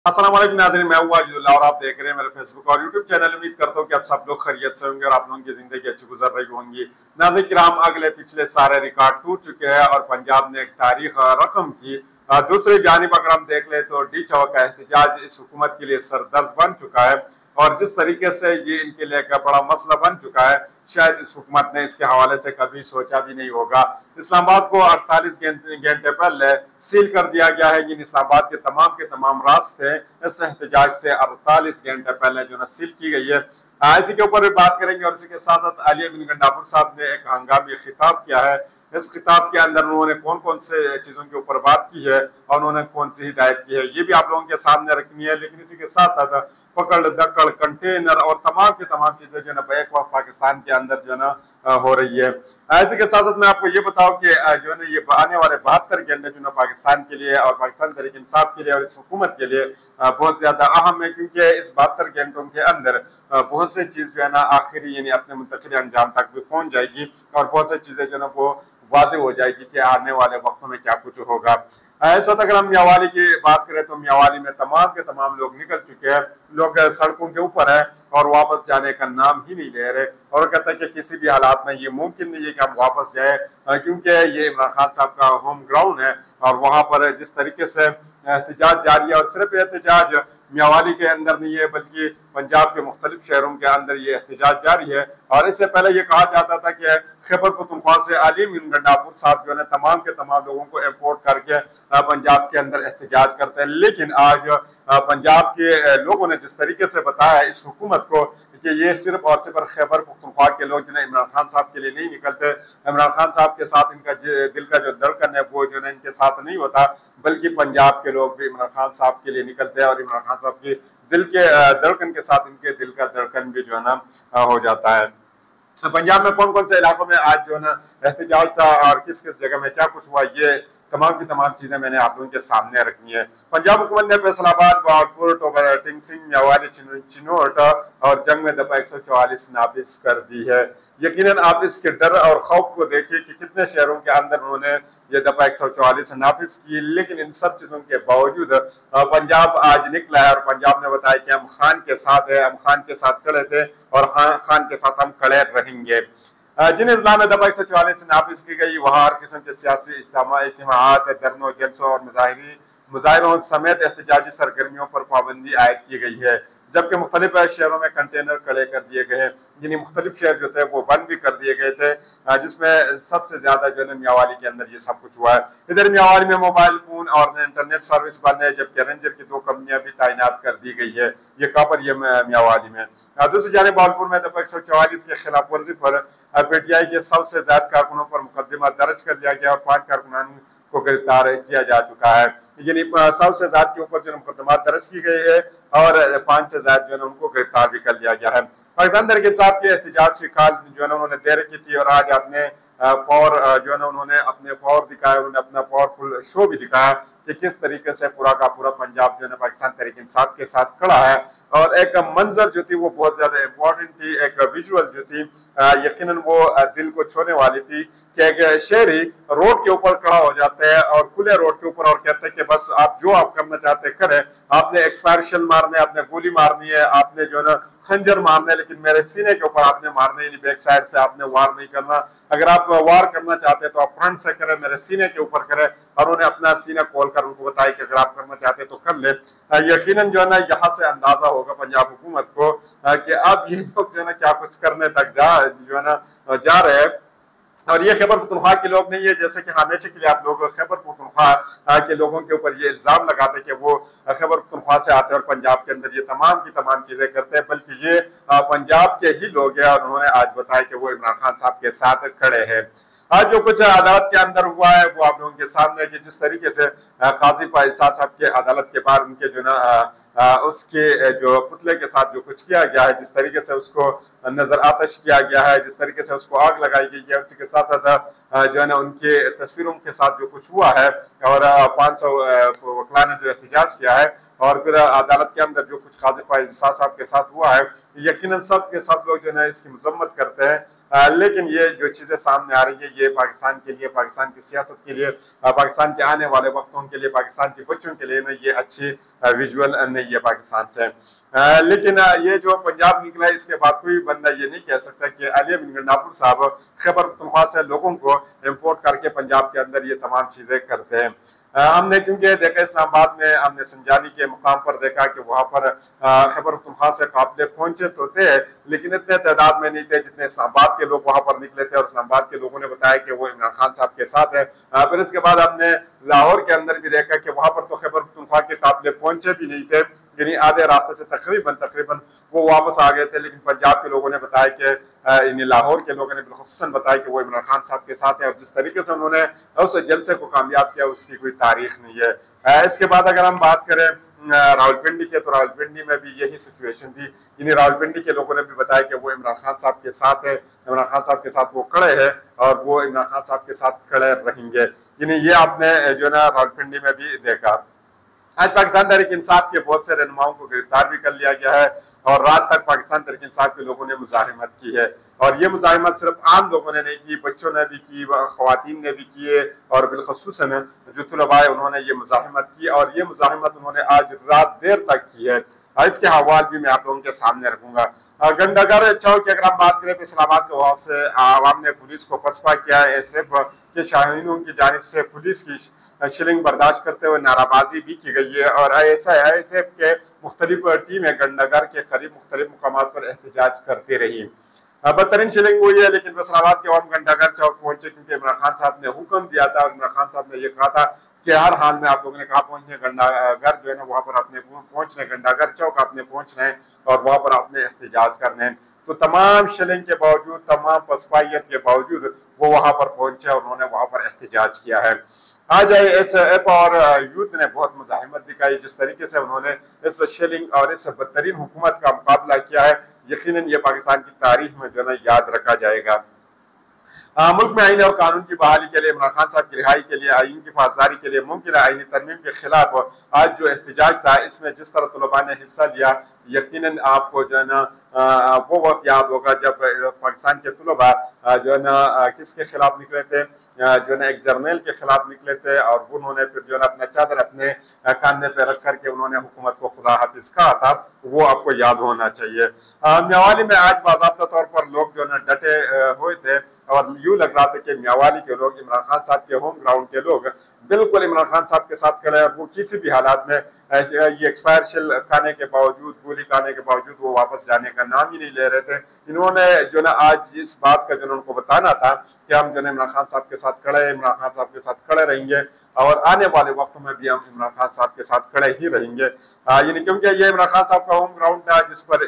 अस्सलाम वालेकुम नाज़रीन, मैं हूं वाजिदुल्लाह और आप देख रहे हैं मेरे फेसबुक और यूट्यूब चैनल। उम्मीद करता हूं कि आप सब लोग खैरियत से होंगे और आप लोगों की जिंदगी अच्छी गुजर रही होंगी। नाज़रीन किराम, अगले पिछले सारे रिकॉर्ड टूट चुके हैं और पंजाब ने एक तारीख रकम की। दूसरी जानिब अगर हम देख ले तो डी चौक का एहतजाज इस हुकूमत के लिए सरदर्द बन चुका है और जिस तरीके से ये इनके लिए एक बड़ा मसला बन चुका है, शायद इस हुकूमत ने इसके हवाले से कभी सोचा भी नहीं होगा। इस्लामाबाद को 48 घंटे पहले सील कर दिया गया है। इन इस्लामाबाद के तमाम रास्ते इस एहतजाज से 48 घंटे पहले जो है सील की गई है। इसी के ऊपर भी बात करेंगे और इसी के साथ साथ आलिया बिन गंडापुर साहब ने एक हंगामी खिताब किया है। इस खिताब के अंदर उन्होंने कौन कौन से चीजों के ऊपर बात की है और उन्होंने कौन सी हिदायत की है, ये भी आप लोगों के सामने रखनी है। लेकिन इसी के साथ साथ पकड़ दकड़ कंटेनर और तमाम की तमाम चीजें जो है ना बैक वक्त पाकिस्तान के अंदर जो है ना हो रही है। इसी के साथ साथ मैं आपको ये बताऊं कि जो है ना ये आने वाले 72 घंटे जो है पाकिस्तान के लिए और पाकिस्तान तहरीक इंसाफ के लिए और इस हुकूमत के लिए बहुत ज्यादा अहम है, क्योंकि इस 72 घंटों के अंदर बहुत सी चीज जो है ना आखिरी यानी अपने मुंतकिल अंजाम तक भी पहुंच जाएगी और बहुत सी चीजें जो है ना वो वाज़ेह हो जाएगी कि आने वाले वक्तों में क्या कुछ होगा। इस वक्त अगर हम मियावाली की बात करें तो मियावाली में तमाम के तमाम लोग निकल चुके हैं। लोग सड़कों के ऊपर है और वापस जाने का नाम ही नहीं ले रहे और कहते हैं कि किसी भी हालात में ये मुमकिन नहीं है कि हम वापस जाए, क्योंकि ये इमरान खान साहब का होम ग्राउंड है और वहां पर जिस तरीके से एहतजाज जारी है और सिर्फ एहतजाज मियावाली के अंदर नहीं है बल्कि पंजाब के मुख्तलिफ शहरों के अंदर ये एहतजाज जारी है। और इससे पहले ये कहा जाता था कि खैबर पख्तूनख्वा से आलिया बिन गंडापुर साहब जो है तमाम के तमाम लोगों को इम्पोर्ट करके पंजाब के अंदर एहतजाज करते हैं। लेकिन आज पंजाब के लोगों ने जिस तरीके से बताया इस हुकूमत को कि ये सिर्फ और सिर्फ खैबर पख्तूनख्वा के लोग जिन्हें इमरान खान साहब के लिए नहीं निकलते, इमरान खान साहब के साथ इनका दिल का जो धड़कन है वो जो है इनके साथ नहीं होता, बल्कि पंजाब के लोग भी इमरान खान साहब के लिए निकलते हैं और इमरान खान साहब की दिल के धड़कन के साथ इनके दिल का धड़कन भी जो है ना हो जाता है। पंजाब में कौन कौन से इलाकों में आज जो है ना एहतजाज था और किस किस जगह में क्या कुछ हुआ, ये तमाम की तमाम चीजें मैंने आप लोगों के सामने रखनी है। पंजाब हुकूमत ने फैसलाबाद, बहावलपुर, टोबर, टिंगसिंग, मियावाली, चिनोट और जंग में दफा 144 नाफिज कर दी है। यकीनन आप इसके डर और खौफ को देखिए कि कितने शहरों के अंदर उन्होंने ये दफा 144 नाफिज की, लेकिन इन सब चीजों के बावजूद पंजाब आज निकला है और पंजाब ने बताया कि हम खान के साथ है, हम खान के साथ खड़े थे और खान के साथ हम खड़े रहेंगे। जिन इस्लाम में दफा 144 नाफिज की गई वहाँ हर किस्म के सियासी इज्तिमाआत, धरनों, जलसों और मुजाहिरों समेत एहतजाजी सरगर्मियों पर पाबंदी आयद की गई है, जबकि मुख्तलिफ शहरों में कंटेनर खड़े कर दिए गए हैं। यानी मुख्तलिफ शहर जो थे वो बंद भी कर दिए गए थे, जिसमें सबसे ज्यादा जो है मियावाली के अंदर ये सब कुछ हुआ है। इधर मियावाली में मोबाइल फोन और इंटरनेट सर्विस बंद है, जबकि रेंजर की 2 कंपनियां भी तैनात कर दी गई है। ये कहाँ पर, ये मियावाली में। दूसरी जानिब बहावलपुर में दफा 144 की खिलाफ वर्जी पर पीटीआई के 100 से ज्यादा कारकुनों पर मुकदमा दर्ज कर लिया गया और 5 कारकुनान को गिरफ्तार किया जा चुका है। यानी 100 से ज्यादा के ऊपर जो मुकदमा दर्ज की गई है और 5 से ज्यादा जो है उनको गिरफ्तार भी कर लिया गया है। पाकिस्तान तहरीक इंसाफ के एहतजाज की काल जो है उन्होंने देर की थी और आज अपने पावर जो है ना उन्होंने अपने पावर दिखाया, उन्होंने अपना पावरफुल शो भी दिखाया कि किस तरीके से पूरा का पूरा पंजाब जो है पाकिस्तान तहरीक इंसाफ के साथ खड़ा है। और एक मंजर जो थी वो बहुत ज्यादा इंपॉर्टेंट थी, एक विजुअल जो थी यकीनन वो दिल को छूने वाली थी कि एक शहरी रोड के ऊपर खड़ा हो जाते हैं और खुले रोड के ऊपर और कहते हैं कि बस आप जो आप करना चाहते हैं करें, आपने एक्सपायरेशन मारने, आपने गोली मारनी है, आपने जो है ना खंजर मारना है, लेकिन मेरे सीने के ऊपर आपने मारना ही, बैक साइड से आपने वार नहीं करना। अगर आप वार करना चाहते हैं तो आप फ्रंट से करें, मेरे सीने के ऊपर करें। और उन्हें अपना सीना खोल कर उनको बताया कि अगर आप करना चाहते हैं तो कर ले। यकीनन जो है ना यहाँ से अंदाजा होगा पंजाब हुकूमत को कि अब ये लोग जो है ना क्या कुछ करने तक जो है ना जा रहे हैं। और ये खैबर पख्तूनख्वा के लोग नहीं है, जैसे कि हमेशा के लिए आप लोग खैबर पख्तूनख्वा के लोगों के ऊपर ये इल्जाम लगाते हैं कि वो खैबर पख्तूनख्वा से आते हैं और पंजाब के अंदर ये तमाम की तमाम चीजें करते हैं, बल्कि ये पंजाब के ही लोग हैं और उन्होंने आज बताया कि वो इमरान खान साहब के साथ खड़े हैं। आज जो कुछ अदालत के अंदर हुआ है वो आप लोगों के सामने कि जिस तरीके से काजी फाइज़ साहब के अदालत के बाहर उनके जो ना उसके जो पुतले के साथ जो कुछ किया गया है, जिस तरीके से उसको नजर आतश किया गया है, जिस तरीके से उसको आग लगाई गई है, उसी के साथ साथ जो है ना उनके तस्वीरों के साथ जो कुछ हुआ है और 500 वकला ने जो एहतजाज किया है और फिर अदालत के अंदर जो कुछ काजी फाइज़ साहब के साथ हुआ है, यकीनन सब के सब लोग जो है इसकी मजम्मत करते हैं लेकिन ये जो चीजें सामने आ रही है ये पाकिस्तान के लिए, पाकिस्तान की सियासत के लिए, पाकिस्तान के आने वाले वक्तों के लिए, पाकिस्तान के बच्चों के लिए ना ये अच्छी विजुअल नहीं है पाकिस्तान से। लेकिन ये जो पंजाब निकला है इसके बाद कोई बंदा ये नहीं कह सकता कि आलिया बिन गंडापुर साहब खैबर पख्तूनख्वा से लोगों को इम्पोर्ट करके पंजाब के अंदर ये तमाम चीजें करते हैं। हमने क्योंकि देखा इस्लामाबाद में, हमने संजानी के मुकाम पर देखा कि वहां पर खैबर पख्तूनख्वा से काफिले पहुंचे तो थे, लेकिन इतने तादाद में नहीं थे जितने इस्लामाबाद के लोग वहां पर निकले थे, और इस्लामाबाद के लोगों ने बताया कि वो इमरान खान साहब के साथ है। फिर इसके बाद हमने लाहौर के अंदर भी देखा कि वहां पर तो खैबर पख्तूनख्वा के काफिले पहुंचे भी नहीं थे, यानी आधे रास्ते से तकरीबन वो वापस आ गए थे। लेकिन पंजाब के लोगों ने बताया कि लाहौर के लोगों ने बिलखुसूसन बताया कि वो इमरान खान साहब के साथ है, और जिस तरीके से उन्होंने उस जलसे को कामयाब किया उसकी कोई तारीख नहीं है। इसके बाद अगर हम बात करें रावलपिंडी के, तो रावलपिंडी में भी यही सिचुएशन थी, यानी रावलपिंडी के लोगों ने भी बताया कि वो इमरान खान साहब के साथ है, इमरान खान साहब के साथ वो खड़े हैं और वो इमरान खान साहब के साथ खड़े रहेंगे। यानी ये आपने जो है ना रावलपिंडी में भी देखा। आज पाकिस्तान तहरीक इंसाफ के बहुत से रहनुमाओं को गिरफ्तार भी कर लिया गया है, और रात तक पाकिस्तान तहरीक इंसाफ के लोगों ने मुजाहिमत की है, और ये मुजाहिमत सिर्फ आम लोगों ने नहीं की, बच्चों ने भी की, खवातीन ने भी किए, और बिलखसूसन जो तलबा है उन्होंने ये मुजाहिमत की, और ये मुजाहिमत उन्होंने आज रात देर तक की है। इसके हवाल भी मैं आप लोगों के सामने रखूंगा। गंडागर चौक की अगर हम बात करें तो इस्लामाबाद के वहां से आवाम ने पुलिस को पसपा किया है। एसएफ के शाहीनों की जानिब से पुलिस की शिलिंग बर्दाश्त करते हुए नाराबाजी भी की गई है, और ISF के मुख्तलिफ टीमें गंडागर के करीब मुख्तलिफ मुकामात पर एहतजाज करती रही। बदतरीन शिलिंग हुई है, लेकिन इस्लामाबाद के अवाम गंडागर चौक पहुंचे क्योंकि इमरान खान साहब ने हुक्म दिया था, और इमरान खान साहब ने यह कहा था कि हर हाल में आप लोगों ने कहा पहुंचने गंडागर जो है ना वहां पर अपने पहुंचने, गंडागर चौक आपने पहुंचना है और वहां पर आपने एहतजाज करने हैं। तो तमाम शिलिंग के बावजूद, तमाम पसपाइयत के बावजूद वो वहां पर पहुंचे और उन्होंने वहां पर एहतजाज किया है। आज ISF और यूथ ने बहुत मुजाहिमत दिखाई, जिस तरीके से उन्होंने इस शिलिंग और इस बदतरीन हुकूमत का मुकाबला किया है, यकीनन ये पाकिस्तान की तारीख में जो है याद रखा जाएगा। मुल्क में आईन और कानून की बहाली के लिए, इमरान खान साहब की रिहाई के लिए, आईन की फासदारी के लिए, मुमकिन आईनी तरमीम के खिलाफ आज जो एहतजाज था, इसमें जिस तरह तलबा ने हिस्सा लिया, यकीनन आपको जो है ना वो वक्त याद होगा जब पाकिस्तान के तलबा जो है ना किसके खिलाफ निकले थे, जो है ना एक जर्नल के खिलाफ निकले थे, और उन्होंने फिर जो है अपना चादर अपने कांधे पे रख करके उन्होंने हुकूमत को खुदा हाफिज कहा था, वो आपको याद होना चाहिए। मियावाली में आज बाज़ाब्ता तौर पर लोग जो है डटे हुए थे, और यूं लग रहा था कि मियावाली के लोग, इमरान खान साहब के होम ग्राउंड के लोग बिल्कुल इमरान खान साहब के साथ खड़े हैं, वो किसी भी हालात में ये एक्सपायर शिल खाने के बावजूद, गोली खाने के बावजूद वो वापस जाने का नाम ही नहीं ले रहे थे। इन्होंने जो ना आज इस बात का जो उनको बताना था कि हम जो है इमरान खान साहब के साथ खड़े हैं, इमरान खान साहब के साथ खड़े रहेंगे, और आने वाले वक्तों में भी हम इमरान खान साहब के साथ खड़े ही रहेंगे। यानी क्योंकि ये इमरान खान साहब का होम ग्राउंड था, जिस पर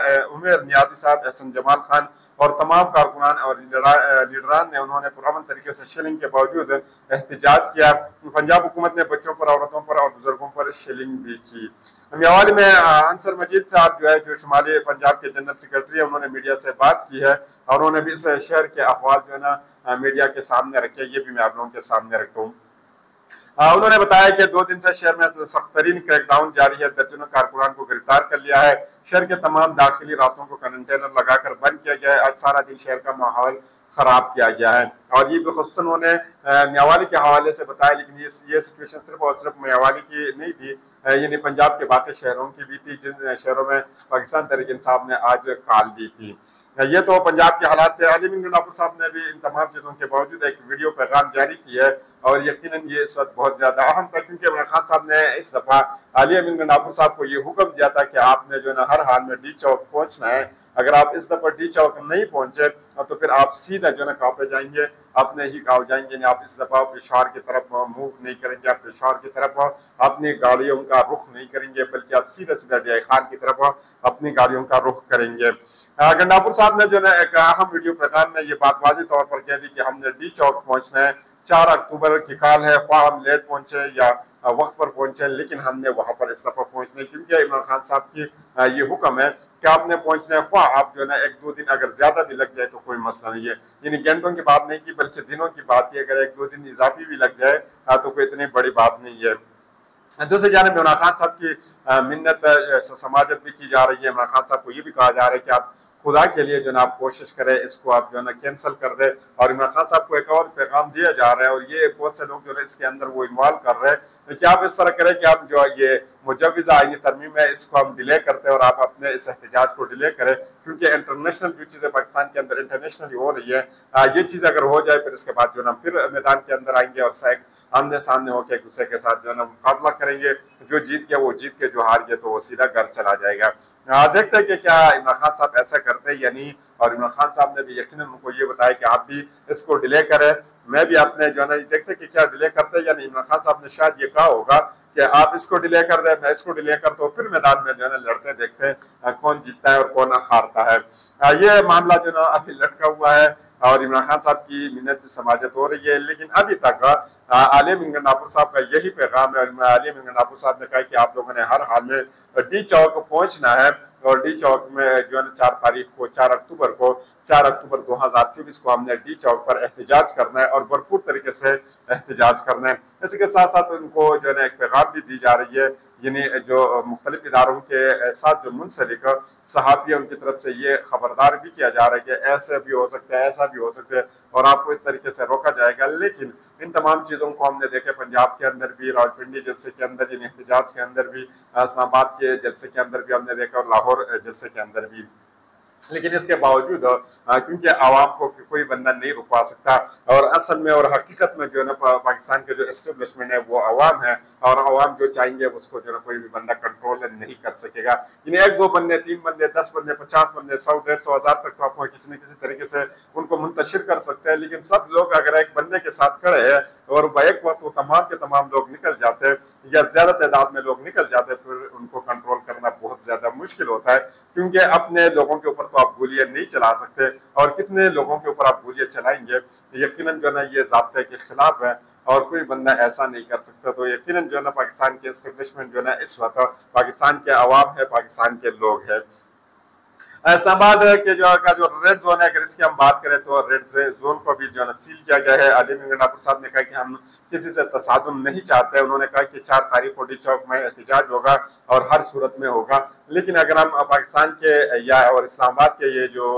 उमर नियाजी साहब, एहसन जमाल खान और तमाम कारकुनान और लीडरान ने उन्होंने पुरअमन तरीके से शिलिंग के बावजूद एहतजाज किया। पंजाब हुकूमत ने बच्चों पर, औरतों पर और बुजुर्गों पर शिलिंग भी की। मियावाली में अंसर मजीद साहब जो है, जो शुमाली पंजाब के जनरल सेक्रेटरी है, उन्होंने मीडिया से बात की है, और उन्होंने भी इस शहर के अहवाल जो है ना मीडिया के सामने रखे, ये भी मैं आप लोगों के सामने रखता हूँ। उन्होंने बताया कि 2 दिन से शहर में सख्त तरीन क्रैकडाउन जारी है, दर्जनों कारकुनान को गिरफ्तार कर लिया है, शहर के तमाम दाखिली रास्तों को कंटेनर लगाकर बंद किया गया है, आज सारा दिन शहर का माहौल खराब किया गया है। और ये बिलखुसूसन उन्होंने मियावाली के हवाले से बताया, लेकिन ये सिचुएशन सिर्फ और सिर्फ मियावाली की नहीं थी, यानी पंजाब के बाकी शहरों की भी थी, जिन शहरों में पाकिस्तान तहरीक इंसाफ ने आज कॉल दी थी। ये तो पंजाब के हालात थे। आलिया बिन गंडापुर साहब ने भी इन तमाम चीज़ों के बावजूद एक वीडियो पैगाम जारी किया है, और यकीनन ये इस वक्त बहुत ज्यादा अहम था, क्योंकि इमरान खान साहब ने इस दफा आलिया बिन गंडापुर साहब को ये हुक्म दिया था कि आपने जो है ना हर हाल में डी चौक पहुंचना है। अगर आप इस दफा डी चौक नहीं पहुंचे तो फिर आप सीधा जो है ना कहाँ पे जाएंगे, अपने ही गाँव जाएंगे। आप इस दफा पेशावर की तरफ मूव नहीं करेंगे, आप पेशावर की तरफ अपनी गाड़ियों का रुख नहीं करेंगे, बल्कि आप सीधा सीधा डीआई खान की तरफ अपनी गाड़ियों का रुख करेंगे। गंडापुर साहब ने जो है एक अहम वीडियो पैगाम में ये बात वाज़ेह तौर पर कह दी कि हमने डी चौक पहुंचना है, 4 अक्टूबर की कॉल है, ख्वाह हम लेट पहुंचे या वक्त पर पहुंचे, लेकिन हमने वहां पर इस दफा पहुंचने, क्योंकि इमरान खान साहब की ये हुक्म है कि आपने पहुंचना है, ख्वाह आप जो है ना 1-2 दिन अगर ज्यादा भी लग जाए तो कोई मसला नहीं है। यानी घंटों की बात नहीं की, बल्कि दिनों की बात है, अगर 1-2 दिन इजाफी भी लग जाए तो कोई इतनी बड़ी बात नहीं है। दूसरी जानिब इमरान खान साहब की मिन्नत समाजत भी की जा रही है। इमरान खान साहब को ये भी कहा जा रहा है कि आप खुदा के लिए जो ना आप कोशिश करें इसको आप जो ना कैंसिल कर दे। और इमरान खान साहब को एक और पैगाम दिया जा रहा है और ये बहुत से लोग जो है इसके अंदर वो इन्वॉल्व कर रहे हैं कि आप इस तरह करें कि आप जो ये मुजव्विज़ा आईनी तरमीम है इसको हम डिले करते हैं और आप अपने इस एहतजाज को डिले करें, क्योंकि इंटरनेशनल जो चीज़ें पाकिस्तान के अंदर इंटरनेशनली हो रही है ये चीज़ अगर हो जाए फिर इसके बाद जो ना फिर मैदान के अंदर आएंगे और आमने सामने होकर एक दूसरे के साथ जो है ना मुकाबला करेंगे। जो जीत गया वो जीत के, जो हार गया तो वो सीधा घर चला जाएगा। देखते हैं कि क्या इमरान खान साहब ऐसा करते हैं या नहीं। और इमरान खान साहब ने भी यकीनन उनको ये बताया कि आप भी इसको डिले करें, मैं भी अपने जो है ना देखते कि क्या डिले करते हैं या नहीं। इमरान खान साहब ने शायद ये कहा होगा कि आप इसको डिले कर दे, मैं इसको डिले करता हूँ, फिर मैदान में जो है ना लड़ते देखते हैं कौन जीतता है और कौन हारता है। ये मामला जो ना अभी लटका हुआ है और इमरान खान साहब की मिन्नत समाजत हो रही है, लेकिन अभी तक आलिम इमरान नापुर साहब का यही पैगाम है। और आलिम इमरान नापुर साहब ने कहा कि आप लोगों ने हर हाल में डी चौक पहुंचना है और डी चौक में जो है 4 अक्टूबर 2024 को हमने डी चौक पर एहतजाज करना है और भरपूर तरीके से एहतजाज करना है। इसी के साथ साथ उनको जो है एक पैगाम भी दी जा रही है, यानी जो मुख्तलिफ इदारों के साथ जो मुंसलिक सहाफ़ी उनकी तरफ से ये खबरदार भी किया जा रहा है कि ऐसे भी हो सकता है, ऐसा भी हो सकता है और आपको इस तरीके से रोका जाएगा। लेकिन इन तमाम चीज़ों को हमने देखे पंजाब के अंदर भी, रावलपिंडी जलसे के अंदर, यानी एहतजाज के अंदर भी, इस्लामाबाद के जलसे के अंदर भी हमने देखा और लाहौर जलसे के अंदर भी। लेकिन इसके बावजूद क्योंकि आवाम को कोई बंदा नहीं रुकवा सकता और असल में और हकीकत में जो है ना पाकिस्तान के जो एस्टेब्लिशमेंट है वो आवाम है और आवाम जो चाहेंगे उसको जो है कोई भी बंदा कंट्रोल नहीं कर सकेगा। यानी 1-2 बंदे, 3 बंदे, 10 बंदे, 50 बंदे, 100-150 हज़ार तक तो आप किसी न किसी तरीके से उनको मुंतशिर कर सकते हैं। लेकिन सब लोग अगर एक बंदे के साथ खड़े हैं और बैक वक्त वो तमाम के तमाम लोग निकल जाते हैं या ज्यादा तादाद में लोग निकल जाते हैं, फिर उनको कंट्रोल करना बहुत ज्यादा मुश्किल होता है, क्योंकि अपने लोगों के ऊपर तो आप गोलियां नहीं चला सकते और कितने लोगों के ऊपर आप गोलियां चलाएंगे, यकीनन जो है ना ये ज़ाब्ते के खिलाफ है और कोई बंदा ऐसा नहीं कर सकता। तो यकीनन जो है ना पाकिस्तान के एस्टेब्लिशमेंट जो है ना इस वक्त पाकिस्तान के अवाम है, पाकिस्तान के लोग हैं। इस्लामाबाद के जो रेड जोन है, अगर इसकी हम बात करें तो रेड जोन को भी जो है सील किया गया है। आलिम इमरान नापुर साहब ने कहा कि हम किसी से तसादुम नहीं चाहते। उन्होंने कहा कि 4 तारीख को डी चौक में एहतजाज होगा और हर सूरत में होगा। लेकिन अगर हम पाकिस्तान के या और इस्लामाबाद के ये जो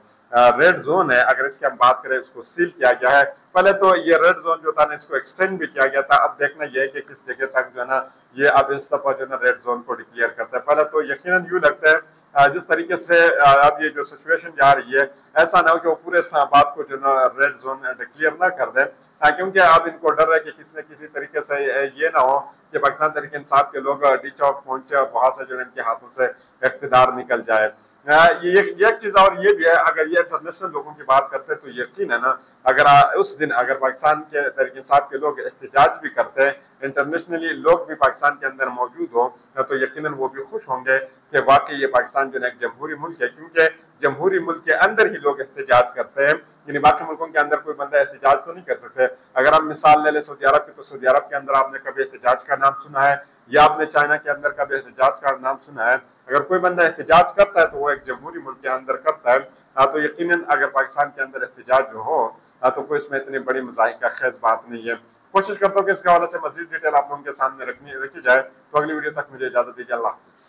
रेड जोन है, अगर इसकी हम बात करें, उसको सील किया गया है। पहले तो ये रेड जोन जो था ना इसको एक्सटेंड भी किया गया था। अब देखना यह है कि किस जगह तक जो है ना ये अब इस दफा जो है ना रेड जोन को डिक्लेयर करता है। पहले तो यकीनन यूं लगता है जिस तरीके से अब ये जो सिचुएशन जा रही है, ऐसा ना हो कि वो पूरे इस्लामाबाद को जो ना रेड जोन डिक्लेयर ना कर दे, क्योंकि अब इनको डर है कि किसी न किसी तरीके से ये ना हो कि पाकिस्तान तहरीक इंसाफ के लोग डी चौक पहुंचे और वहां से जो इनके हाथों से इख्तिदार निकल जाए। ये एक चीज और ये भी है, अगर ये इंटरनेशनल लोगों की बात करते हैं तो यकीन है ना, अगर उस दिन अगर पाकिस्तान के तहरीक इंसाफ के लोग एहतजाज भी करते हैं, इंटरनेशनली लोग भी पाकिस्तान के अंदर मौजूद हो, तो यकीनन वो भी खुश होंगे कि वाकई ये पाकिस्तान जो है एक जमहूरी मुल्क है, क्योंकि जमहूरी मुल्क के अंदर ही लोग एहतजाज करते हैं। यानी बाकी मुल्कों के अंदर कोई बंदा एहतजाज तो नहीं कर सकते। अगर हम मिसाल ले लें सऊदी अरब की, तो सऊदी अरब के अंदर आपने कभी एहतजाज का नाम सुना है या आपने चाइना के अंदर कभी एहतजाज का नाम सुना है? अगर कोई बंदा एहतजाज करता है तो वो एक जमहूरी मुल्क के अंदर करता है। तो यकीनन अगर पाकिस्तान के अंदर एहतजाज जो हो तो कोई इसमें इतनी बड़ी मज़ाहिका खेज बात नहीं है। कोशिश करता हूँ कि इसके हवाले से मजीद डिटेल आप लोगों के सामने रखी जाए। तो अगली वीडियो तक मुझे इजाजत दीजिए। अल्लाह हाफ़िज़।